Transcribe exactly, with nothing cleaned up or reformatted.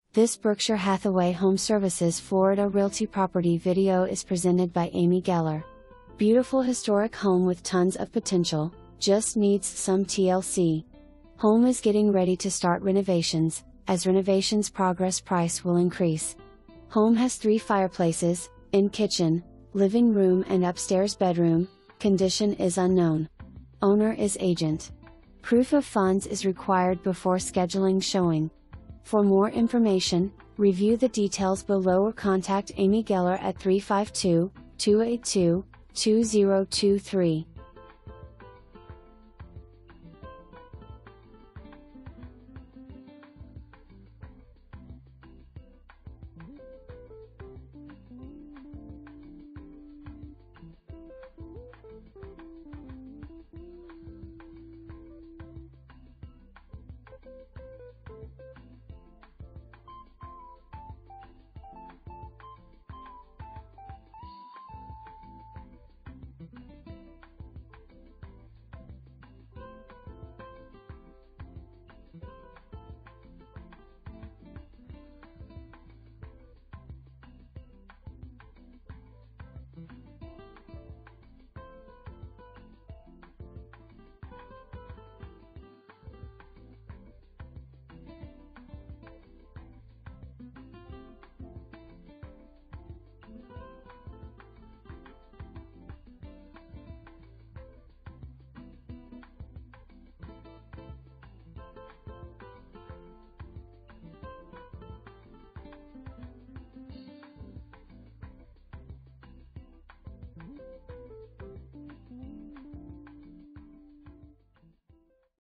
This Berkshire Hathaway HomeServices Florida Realty property video is presented by Amy Geller. Beautiful historic home with tons of potential, just needs some T L C. Home is getting ready to start renovations. As renovations progress, price will increase. Home has three fireplaces, in kitchen, living room and upstairs bedroom. Condition is unknown. Owner is agent. Proof of funds is required before scheduling showing. For more information, review the details below or contact Amy Geller at three five two, two eight two, two zero two three.